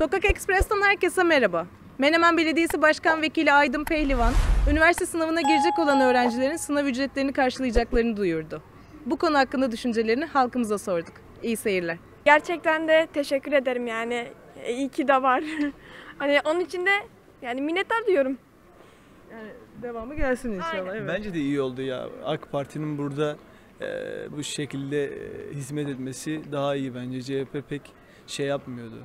Sokak Ekspres'ten herkese merhaba. Menemen Belediyesi Başkan Vekili Aydın Pehlivan, üniversite sınavına girecek olan öğrencilerin sınav ücretlerini karşılayacaklarını duyurdu. Bu konu hakkında düşüncelerini halkımıza sorduk. İyi seyirler. Gerçekten de teşekkür ederim yani. İyi ki de var. Hani onun için de yani minnettar diyorum. Yani devamı gelsin inşallah. Evet. Bence de iyi oldu ya. AK Parti'nin burada bu şekilde hizmet etmesi daha iyi bence. CHP pek şey yapmıyordu.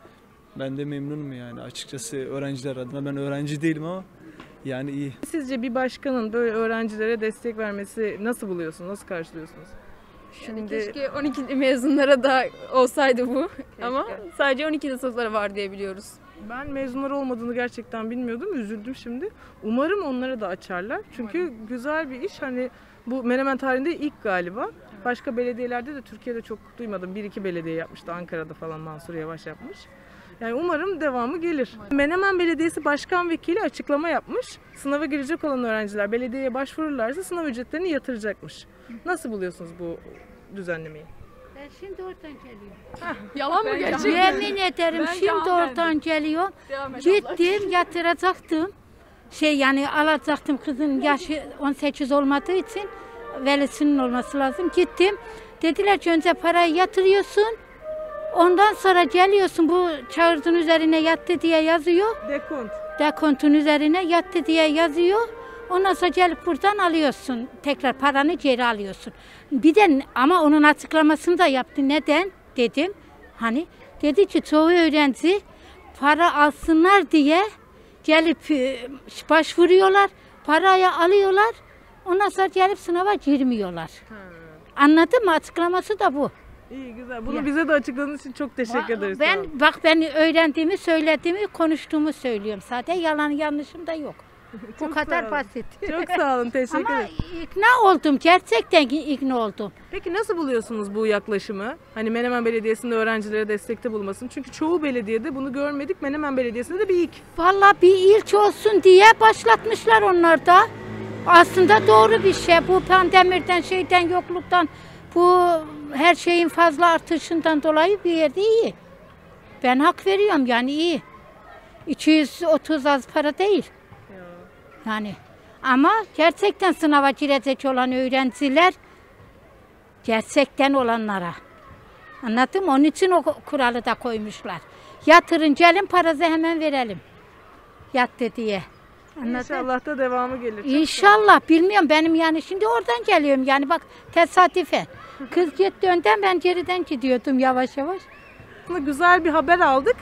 Ben de memnunum yani açıkçası öğrenciler adına. Ben öğrenci değilim ama yani iyi. Sizce bir başkanın böyle öğrencilere destek vermesi nasıl buluyorsunuz? Nasıl karşılıyorsunuz? Yani keşke 12 mezunlara da olsaydı bu. Ama sadece 12. sınıflara var diye biliyoruz. Ben mezunlar olmadığını gerçekten bilmiyordum. Üzüldüm şimdi. Umarım onlara da açarlar. Çünkü güzel bir iş. Hani bu Menemen tarihinde ilk galiba. Evet. Başka belediyelerde de Türkiye'de çok duymadım. 1-2 belediye yapmıştı. Ankara'da falan Mansur Yavaş yapmış. Yani umarım devamı gelir. Menemen Belediyesi Başkan Vekili açıklama yapmış. Sınava girecek olan öğrenciler belediyeye başvururlarsa sınav ücretlerini yatıracakmış. Nasıl buluyorsunuz bu düzenlemeyi? Ben şimdi oradan geliyorum. Yalan mı gerçekten? Yemin ederim şimdi oradan geliyorum. Gittim yatıracaktım. Yani alacaktım, kızın yaşı 18 olmadığı için velisinin olması lazım. Gittim. Dediler ki önce parayı yatırıyorsun. Ondan sonra geliyorsun, bu kağıdın üzerine yattı diye yazıyor. Dekont. Dekontun üzerine yattı diye yazıyor. Ondan sonra gelip buradan alıyorsun. Tekrar paranı geri alıyorsun. Bir de ama onun açıklamasını da yaptı. Neden dedim. Hani dedi ki çoğu öğrenci para alsınlar diye gelip başvuruyorlar. Parayı alıyorlar. Ondan sonra gelip sınava girmiyorlar. Anladın mı? Açıklaması da bu. İyi, güzel. Bunu bize de açıkladığınız için çok teşekkür ederiz. Ben öğrendiğimi, söylediğimi, konuştuğumu söylüyorum. Zaten yalan yanlışım da yok. Bu kadar basit. Çok sağ olun, teşekkür Ama ederim. ikna oldum, gerçekten ikna oldum. Peki nasıl buluyorsunuz bu yaklaşımı? Hani Menemen Belediyesi'nde öğrencilere destekte bulunmasın. Çünkü çoğu belediyede bunu görmedik. Menemen Belediyesi'nde de bir ilk. Vallahi bir ilk olsun diye başlatmışlar onlar da. Aslında doğru bir şey. Bu pandemirden, yokluktan, bu her şeyin fazla artışından dolayı bir yerde iyi. Ben hak veriyorum yani iyi. 230 az para değil. Yani ama gerçekten sınava girecek olan öğrenciler gerçekten olanlara. Anladın mı? Onun için o kuralı da koymuşlar. Yatırın gelin parası hemen verelim. Yattı diye. Anladın? İnşallah da devamı gelir. İnşallah bilmiyorum benim yani şimdi oradan geliyorum yani bak tesadüfen. Kız gitti önden ben geriden gidiyordum yavaş yavaş. Güzel bir haber aldık.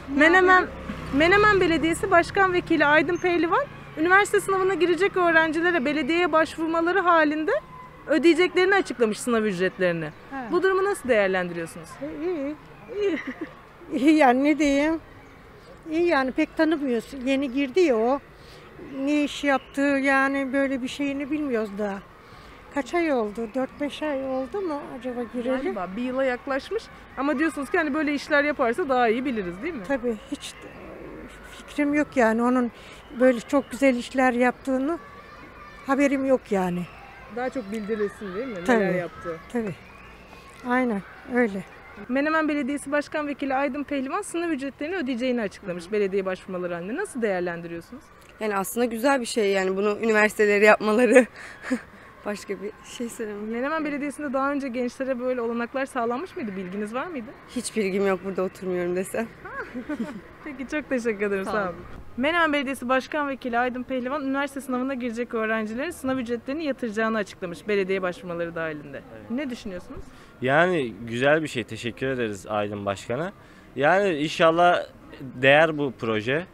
Menemen Belediyesi Başkan Vekili Aydın Pehlivan, üniversite sınavına girecek öğrencilere belediyeye başvurmaları halinde ödeyeceklerini açıklamış sınav ücretlerini. Evet. Bu durumu nasıl değerlendiriyorsunuz? İyi yani ne diyeyim? İyi yani pek tanımıyorsun. Yeni girdi ya o. Ne iş yaptığı yani böyle bir şeyini bilmiyoruz daha. Kaç ay oldu? 4-5 ay oldu mu acaba gireli? Galiba bir yıla yaklaşmış ama diyorsunuz ki hani böyle işler yaparsa daha iyi biliriz değil mi? Tabii hiç fikrim yok yani onun böyle çok güzel işler yaptığını haberim yok yani. Daha çok bildirilsin değil mi? Tabii. Neler yaptığı. Tabii. Aynen öyle. Menemen Belediyesi Başkan Vekili Aydın Pehlivan sınav ücretlerini ödeyeceğini açıklamış belediye başvurmaları halinde. Nasıl değerlendiriyorsunuz? Yani aslında güzel bir şey yani bunu üniversiteleri yapmaları. Başka bir şey söylemem. Menemen Belediyesi'nde daha önce gençlere böyle olanaklar sağlanmış mıydı? Bilginiz var mıydı? Hiç bilgim yok, burada oturmuyorum desem. Peki çok teşekkür ederim. Sağ olun. Menemen Belediyesi Başkan Vekili Aydın Pehlivan üniversite sınavına girecek öğrencilerin sınav ücretlerini yatıracağını açıklamış belediye başvurmaları dahilinde. Evet. Ne düşünüyorsunuz? Yani güzel bir şey. Teşekkür ederiz Aydın Başkan'a. Yani inşallah değer bu proje.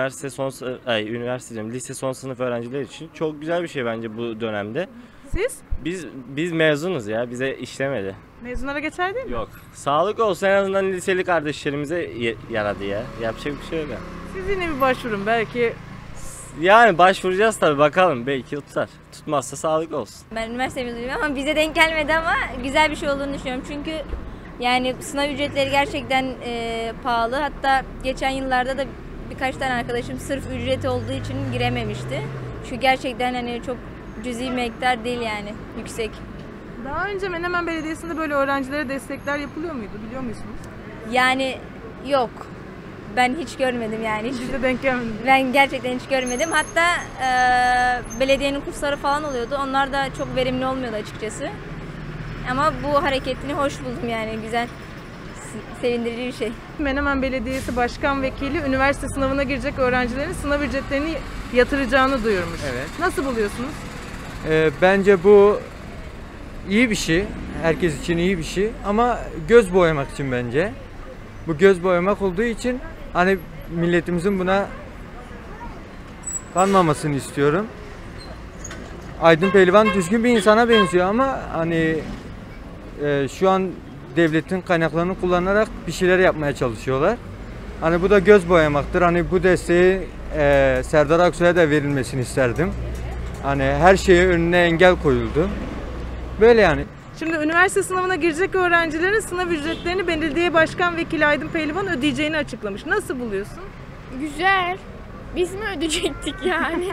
Lise son sınıf öğrenciler için çok güzel bir şey bence bu dönemde. Siz? Biz mezunuz ya, bize işlemedi. Mezunlara geçer değil mi? Yok. Sağlık olsun, en azından liseli kardeşlerimize yaradı ya. Yapacak bir şey yok yani. Siz yine bir başvurun belki. Yani başvuracağız tabii, bakalım belki tutar. Tutmazsa sağlık olsun. Ben üniversite mezunuyum ama bize denk gelmedi ama güzel bir şey olduğunu düşünüyorum. Çünkü yani sınav ücretleri gerçekten pahalı. Hatta geçen yıllarda da birkaç tane arkadaşım sırf ücreti olduğu için girememişti. Çünkü gerçekten hani çok cüzi miktar değil yani, yüksek. Daha önce Menemen Belediyesi'nde böyle öğrencilere destekler yapılıyor muydu, biliyor musunuz? Yani yok. ben hiç görmedim yani. Biz de denk gelmedik. Ben gerçekten hiç görmedim. Hatta belediyenin kursları falan oluyordu. Onlar da çok verimli olmuyordu açıkçası. Ama bu hareketini hoş buldum yani, güzel. Sevindirici bir şey. Menemen Belediyesi Başkan Vekili üniversite sınavına girecek öğrencilerin sınav ücretlerini yatıracağını duyurmuş. Evet. Nasıl buluyorsunuz? Bence bu iyi bir şey. Herkes için iyi bir şey. Ama göz boyamak için bence. Bu göz boyamak olduğu için hani milletimizin buna kanmamasını istiyorum. Aydın Pehlivan düzgün bir insana benziyor ama hani şu an devletin kaynaklarını kullanarak bir şeyler yapmaya çalışıyorlar. Hani bu da göz boyamaktır. Hani bu desteği Serdar Aksu'ya da verilmesini isterdim. Hani her şeye önüne engel koyuldu. Böyle yani. Şimdi üniversite sınavına girecek öğrencilerin sınav ücretlerini Belediye Başkan Vekili Aydın Pehlivan ödeyeceğini açıklamış. Nasıl buluyorsun? Güzel. Biz mi ödeyecektik yani?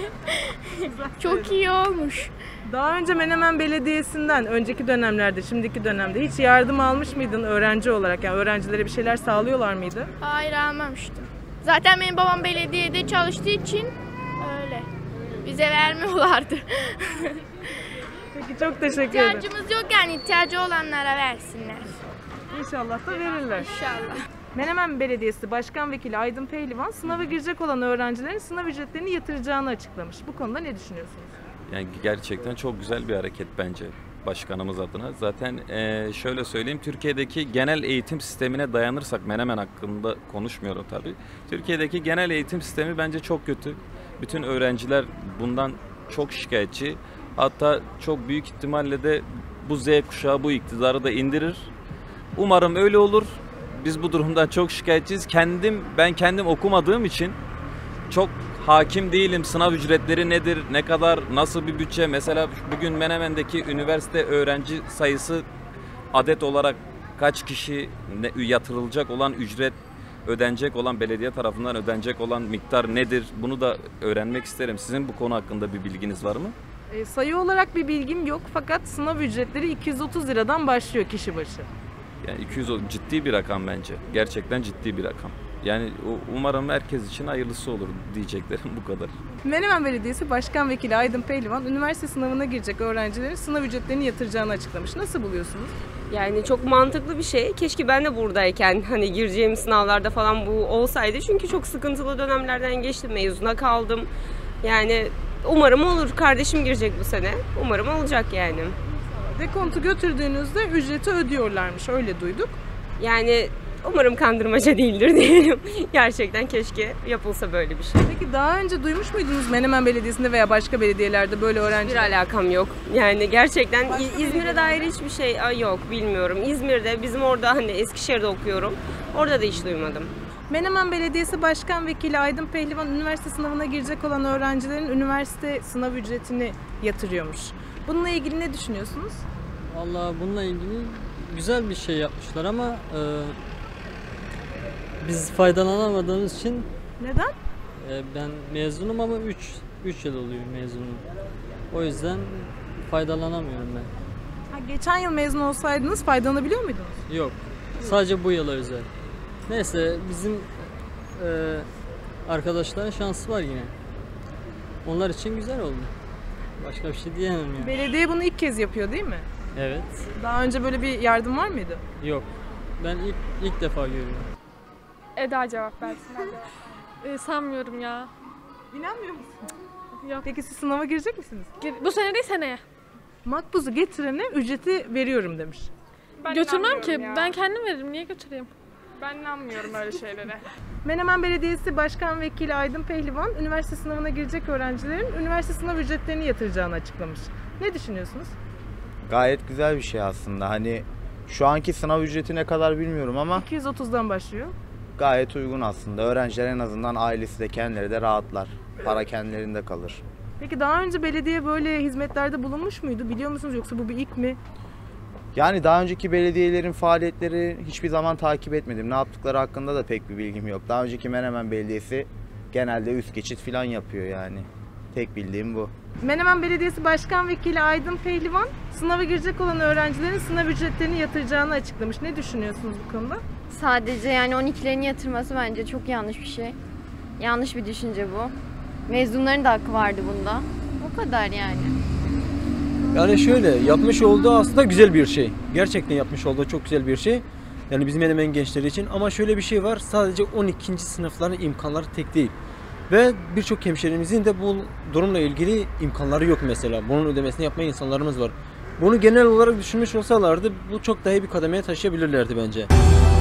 Çok iyi olmuş. Daha önce Menemen Belediyesi'nden önceki dönemlerde, şimdiki dönemde hiç yardım almış mıydın öğrenci olarak? Yani öğrencilere bir şeyler sağlıyorlar mıydı? Hayır, almamıştım. Zaten benim babam belediyede çalıştığı için öyle. Bize vermiyorlardı. Peki, çok teşekkür ederim. İhtiyacımız yok yani, ihtiyacı olanlara versinler. İnşallah da verirler. İnşallah. Menemen Belediyesi Başkan Vekili Aydın Pehlivan sınava girecek olan öğrencilerin sınav ücretlerini yatıracağını açıklamış. Bu konuda ne düşünüyorsunuz? Yani gerçekten çok güzel bir hareket bence başkanımız adına. Zaten şöyle söyleyeyim, Türkiye'deki genel eğitim sistemine dayanırsak, Menemen hakkında konuşmuyorum tabii. Türkiye'deki genel eğitim sistemi bence çok kötü. Bütün öğrenciler bundan çok şikayetçi. Hatta çok büyük ihtimalle de bu Z kuşağı bu iktidarı da indirir. Umarım öyle olur. Biz bu durumdan çok şikayetçiyiz. Ben kendim okumadığım için çok hakim değilim. Sınav ücretleri nedir, ne kadar, nasıl bir bütçe? Mesela bugün Menemen'deki üniversite öğrenci sayısı adet olarak kaç kişi, yatırılacak olan ücret, ödenecek olan, belediye tarafından ödenecek olan miktar nedir? Bunu da öğrenmek isterim. Sizin bu konu hakkında bir bilginiz var mı? Sayı olarak bir bilgim yok fakat sınav ücretleri 230 liradan başlıyor kişi başı. Yani 200 ciddi bir rakam bence. Gerçekten ciddi bir rakam. Yani umarım herkes için hayırlısı olur diyeceklerim bu kadar. Menemen Belediyesi Başkan Vekili Aydın Pehlivan üniversite sınavına girecek öğrencilerin sınav ücretlerini yatıracağını açıklamış. Nasıl buluyorsunuz? Yani çok mantıklı bir şey. Keşke ben de buradayken hani gireceğim sınavlarda falan bu olsaydı. Çünkü çok sıkıntılı dönemlerden geçtim. Mezuna kaldım. Yani umarım olur. Kardeşim girecek bu sene. Umarım olacak yani. Dekontu götürdüğünüzde ücreti ödüyorlarmış. Öyle duyduk. Yani umarım kandırmaca değildir diyelim. Gerçekten keşke yapılsa böyle bir şey. Peki daha önce duymuş muydunuz Menemen Belediyesi'nde veya başka belediyelerde böyle öğrenci? Bir alakam yok. Yani gerçekten İzmir'e dair hiçbir şey yok, bilmiyorum. İzmir'de, bizim orada hani Eskişehir'de okuyorum. Orada da hiç duymadım. Menemen Belediyesi Başkan Vekili Aydın Pehlivan üniversite sınavına girecek olan öğrencilerin üniversite sınav ücretini yatırıyormuş. Bununla ilgili ne düşünüyorsunuz? Vallahi bununla ilgili güzel bir şey yapmışlar ama biz faydalanamadığımız için. Neden? Ben mezunum ama 3 yıl oluyor mezunum. O yüzden faydalanamıyorum ben. Geçen yıl mezun olsaydınız faydalanabiliyor muydunuz? Yok. Sadece bu yıla özel. Neyse bizim arkadaşların şansı var yine. Onlar için güzel oldu. Başka bir şey diyemem yani. Belediye bunu ilk kez yapıyor değil mi? Evet. Daha önce böyle bir yardım var mıydı? Yok. Ben ilk defa görüyorum. Eda cevap versin. Sanmıyorum ya. İnanmıyor musun? Yok. Peki siz sınava girecek misiniz? Bu sene değil, seneye. Makbuzu getirene ücreti veriyorum demiş. Ben götürmem ki. Ya. Ben kendim veririm. Niye götüreyim? Ben inanmıyorum öyle şeylere. Menemen Belediyesi Başkan Vekili Aydın Pehlivan üniversite sınavına girecek öğrencilerin üniversite sınav ücretlerini yatıracağını açıklamış. Ne düşünüyorsunuz? Gayet güzel bir şey aslında. Hani şu anki sınav ücreti ne kadar bilmiyorum ama 230'dan başlıyor. Gayet uygun aslında. Öğrenciler en azından ailesi de kendileri de rahatlar. Para kendilerinde kalır. Peki daha önce belediye böyle hizmetlerde bulunmuş muydu? Biliyor musunuz yoksa bu bir ilk mi? Yani daha önceki belediyelerin faaliyetleri hiçbir zaman takip etmedim. Ne yaptıkları hakkında da pek bir bilgim yok. Daha önceki Menemen Belediyesi genelde üst geçit falan yapıyor yani. Tek bildiğim bu. Menemen Belediyesi Başkan Vekili Aydın Pehlivan sınava girecek olan öğrencilerin sınav ücretlerini yatıracağını açıklamış. Ne düşünüyorsunuz bu konuda? Sadece yani 12'lerini yatırması bence çok yanlış bir şey. Yanlış bir düşünce bu. Mezunların da hakkı vardı bunda. O kadar yani. Yani şöyle, yapmış olduğu aslında güzel bir şey. Gerçekten yapmış olduğu çok güzel bir şey. Yani bizim Menemen gençleri için. Ama şöyle bir şey var, sadece 12. sınıfların imkanları tek değil. Ve birçok hemşehrimizin de bu durumla ilgili imkanları yok mesela. Bunun ödemesini yapmayan insanlarımız var. Bunu genel olarak düşünmüş olsalardı bu çok daha iyi bir kademeye taşıyabilirlerdi bence.